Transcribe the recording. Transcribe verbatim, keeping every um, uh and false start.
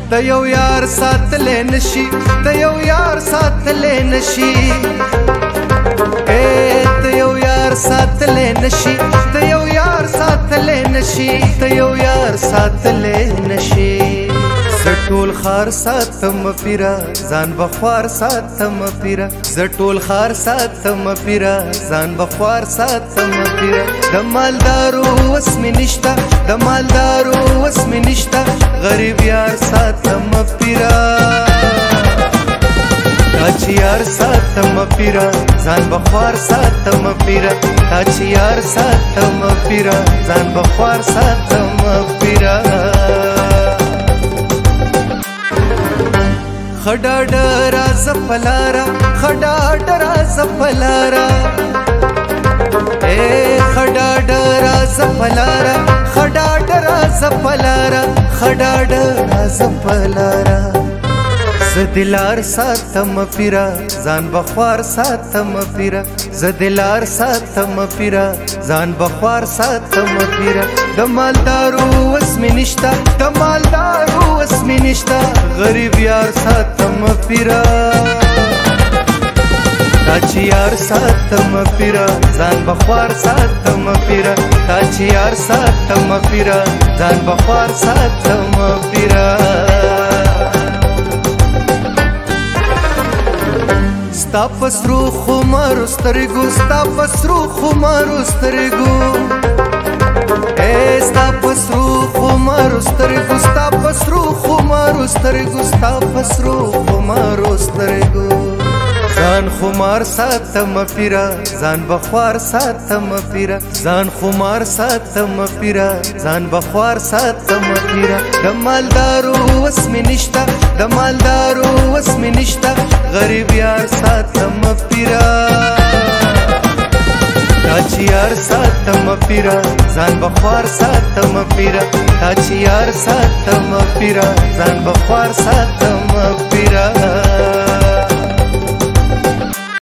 د یو یار ساتلې نشي د یو یار ساتلې نشي اے د یو یار ساتلې نشي د یو یار ساتلې نشي د یو یار ساتلې نشي زټول خار ساتم پیرا ځان بخوار ساتم پیرا زټول خار ساتم پیرا ځان بخوار ساتم پیرا د مالدارو اسم نشتا د مالدارو اسم نشتا غریب یار ساتم پیرا تاچ یار ساتم پیرا ځان بخوار ساتم پیرا تاچ یار ساتم پیرا ځان بخوار ساتم پیرا خډا ډرا زپلارا خډا ډرا زپلارا اے خډا ډرا زپلارا خډا ډرا زپلارا خډا ډرا زپلارا زدلار ساتم پیرا ځان بخوار ساتم پیرا زدلار ساتم پیرا ځان بخوار ساتم پیرا د مالدارو اسم نشتا د مالدارو اسم نشتا غریب یار ساتم پیرا تاچ یار ساتم پیرا ځان بخوار ساتم پیرا تاچ یار ساتم پیرا ځان بخوار ساتم پیرا ستا پسرو خمارو سترګو ستا پسرو خمارو سترګو اے ستا پسرو خمارو سترګو ستا پسرو خمارو سترګو ستا پسرو خمارو سترګو ځان خمار ساتم پیرا ځان بخوار ساتم پیرا ځان خمار ساتم پیرا ځان بخوار ساتم پیرا د مالدارو اسم نشتا د مالدارو اسم نشتا غریب یار ساتم پیرا تاچ یار ساتم پیرا ځان بخوار ساتم پیرا تاچ یار ساتم پیرا ځان بخوار ساتم پیرا